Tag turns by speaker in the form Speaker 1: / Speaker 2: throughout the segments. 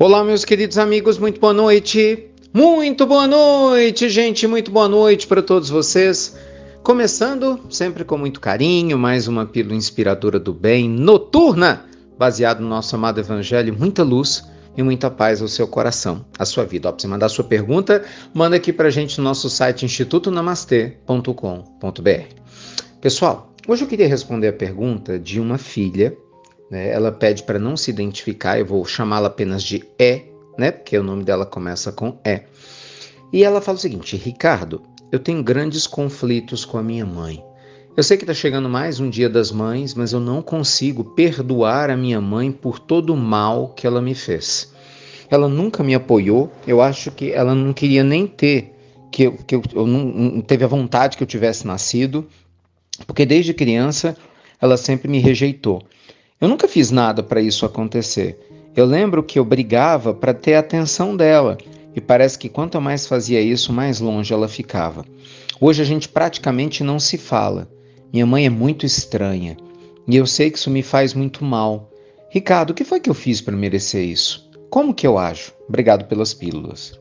Speaker 1: Olá, meus queridos amigos, muito boa noite. Muito boa noite, gente, muito boa noite para todos vocês. Começando, sempre com muito carinho, mais uma pílula inspiradora do bem, noturna, baseado no nosso amado evangelho, muita luz e muita paz ao seu coração, à sua vida. Ó, pra você mandar sua pergunta, manda aqui pra gente no nosso site institutonamastê.com.br. Pessoal, hoje eu queria responder a pergunta de uma filha. Ela pede para não se identificar, eu vou chamá-la apenas de E, porque o nome dela começa com E. E ela fala o seguinte: Ricardo, eu tenho grandes conflitos com a minha mãe. Eu sei que está chegando mais um Dia das Mães, mas eu não consigo perdoar a minha mãe por todo o mal que ela me fez. Ela nunca me apoiou, eu acho que ela não queria nem ter, eu não teve a vontade que eu tivesse nascido, porque desde criança ela sempre me rejeitou. Eu nunca fiz nada para isso acontecer. Eu lembro que eu brigava para ter a atenção dela, e parece que quanto mais fazia isso, mais longe ela ficava. Hoje a gente praticamente não se fala. Minha mãe é muito estranha, e eu sei que isso me faz muito mal. Ricardo, o que foi que eu fiz para merecer isso? Como que eu ajo? Obrigado pelas pílulas.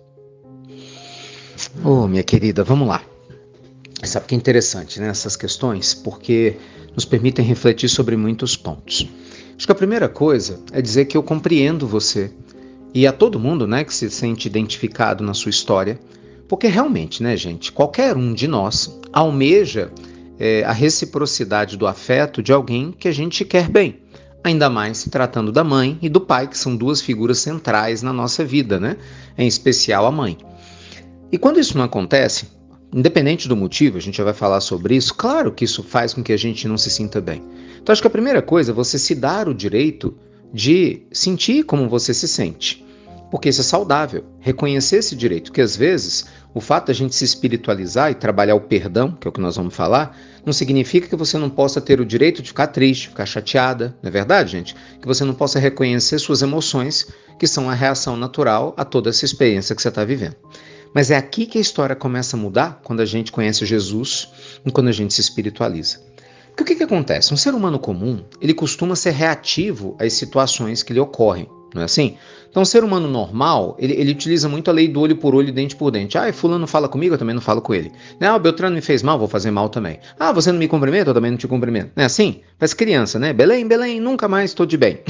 Speaker 1: Minha querida, vamos lá. Sabe que é interessante, né, essas questões? Porque nos permitem refletir sobre muitos pontos. Acho que a primeira coisa é dizer que eu compreendo você e a todo mundo, que se sente identificado na sua história, porque realmente, gente, qualquer um de nós almeja a reciprocidade do afeto de alguém que a gente quer bem, ainda mais se tratando da mãe e do pai, que são duas figuras centrais na nossa vida, em especial a mãe. E quando isso não acontece, independente do motivo, a gente já vai falar sobre isso, claro que isso faz com que a gente não se sinta bem. Então acho que a primeira coisa é você se dar o direito de sentir como você se sente, porque isso é saudável, reconhecer esse direito, porque às vezes o fato da gente se espiritualizar e trabalhar o perdão, que é o que nós vamos falar, não significa que você não possa ter o direito de ficar triste, ficar chateada, não é verdade, gente? Que você não possa reconhecer suas emoções, que são a reação natural a toda essa experiência que você está vivendo. Mas é aqui que a história começa a mudar, quando a gente conhece Jesus e quando a gente se espiritualiza. Porque o que acontece? Um ser humano comum, ele costuma ser reativo às situações que lhe ocorrem, não é assim? Então, um ser humano normal, ele utiliza muito a lei do olho por olho e dente por dente. Fulano fala comigo, eu também não falo com ele. O Beltrano me fez mal, vou fazer mal também. Você não me cumprimenta, eu também não te cumprimento. Não é assim? Parece criança, né? Belém, Belém, nunca mais estou de bem.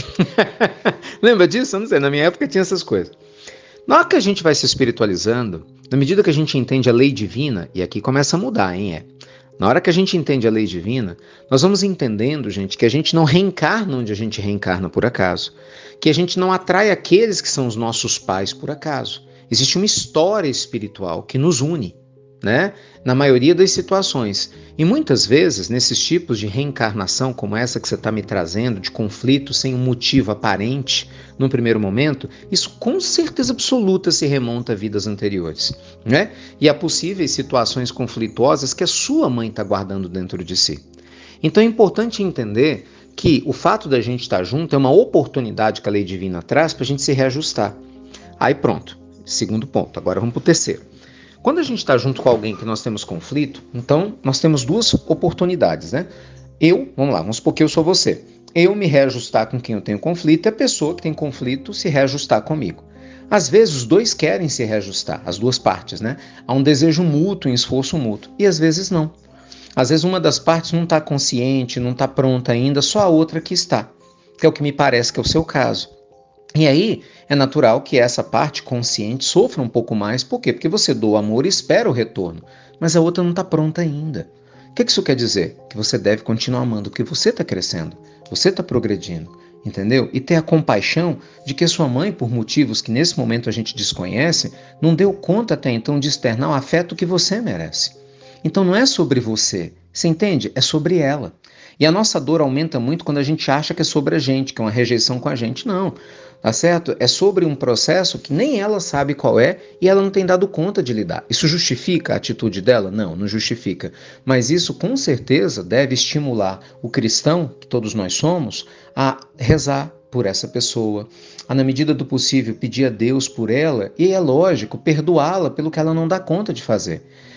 Speaker 1: Lembra disso? Eu não sei, na minha época tinha essas coisas. Na hora que a gente vai se espiritualizando, na medida que a gente entende a lei divina, e aqui começa a mudar, Na hora que a gente entende a lei divina, nós vamos entendendo, gente, que a gente não reencarna onde a gente reencarna por acaso, que a gente não atrai aqueles que são os nossos pais por acaso. Existe uma história espiritual que nos une, na maioria das situações. E muitas vezes, nesses tipos de reencarnação, como essa que você está me trazendo, de conflito sem um motivo aparente, no primeiro momento, isso com certeza absoluta se remonta a vidas anteriores, E a possíveis situações conflituosas que a sua mãe está guardando dentro de si. Então é importante entender que o fato da gente estar junto é uma oportunidade que a lei divina traz para a gente se reajustar. Aí pronto, segundo ponto. Agora vamos para o terceiro. Quando a gente está junto com alguém que nós temos conflito, então nós temos duas oportunidades, vamos supor que eu sou você. Eu me reajustar com quem eu tenho conflito e a pessoa que tem conflito se reajustar comigo. Às vezes os dois querem se reajustar, as duas partes, Há um desejo mútuo, um esforço mútuo, e às vezes não. Às vezes uma das partes não está consciente, não está pronta ainda, só a outra que está, que é o que me parece que é o seu caso. E aí, é natural que essa parte consciente sofra um pouco mais. Por quê? Porque você doa amor e espera o retorno, mas a outra não está pronta ainda. O que isso quer dizer? Que você deve continuar amando, porque você está crescendo, você está progredindo, entendeu? E ter a compaixão de que a sua mãe, por motivos que nesse momento a gente desconhece, não deu conta até então de externar o afeto que você merece. Então não é sobre você, você entende? É sobre ela. E a nossa dor aumenta muito quando a gente acha que é sobre a gente, que é uma rejeição com a gente. Não, tá certo? É sobre um processo que nem ela sabe qual é e ela não tem dado conta de lidar. Isso justifica a atitude dela? Não, não justifica. Mas isso com certeza deve estimular o cristão, que todos nós somos, a rezar por essa pessoa, a, na medida do possível, pedir a Deus por ela e, é lógico, perdoá-la pelo que ela não dá conta de fazer.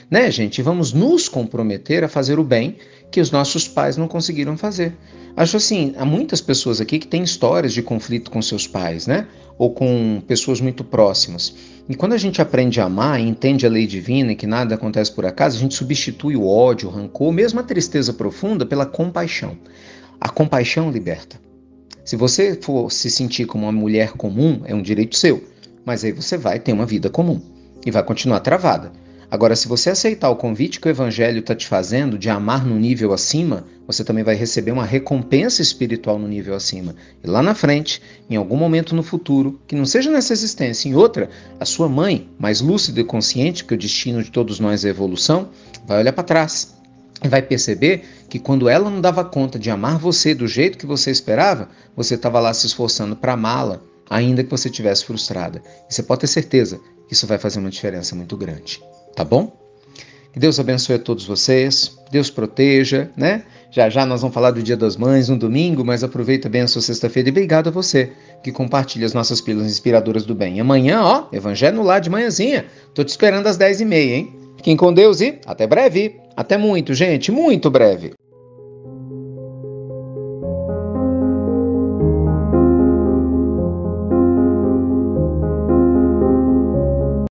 Speaker 1: né, gente? Vamos nos comprometer a fazer o bem que os nossos pais não conseguiram fazer. Acho assim, há muitas pessoas aqui que têm histórias de conflito com seus pais, né? Ou com pessoas muito próximas. E quando a gente aprende a amar e entende a lei divina e que nada acontece por acaso, a gente substitui o ódio, o rancor, mesmo a tristeza profunda, pela compaixão. A compaixão liberta. Se você for se sentir como uma mulher comum, é um direito seu, mas aí você vai ter uma vida comum e vai continuar travada. Agora, se você aceitar o convite que o Evangelho está te fazendo de amar no nível acima, você também vai receber uma recompensa espiritual no nível acima. E lá na frente, em algum momento no futuro, que não seja nessa existência, em outra, a sua mãe, mais lúcida e consciente, que o destino de todos nós é a evolução, vai olhar para trás e vai perceber que quando ela não dava conta de amar você do jeito que você esperava, você estava lá se esforçando para amá-la, ainda que você estivesse frustrada. E você pode ter certeza que isso vai fazer uma diferença muito grande. Tá bom? Que Deus abençoe a todos vocês, Deus proteja, né? Já já nós vamos falar do Dia das Mães no domingo, mas aproveita bem a sua sexta-feira e obrigado a você que compartilha as nossas pílulas inspiradoras do bem. Amanhã, ó, Evangelho no Lar de manhãzinha. Tô te esperando às 10h30, hein? Fiquem com Deus e até breve. Até muito, gente, muito breve.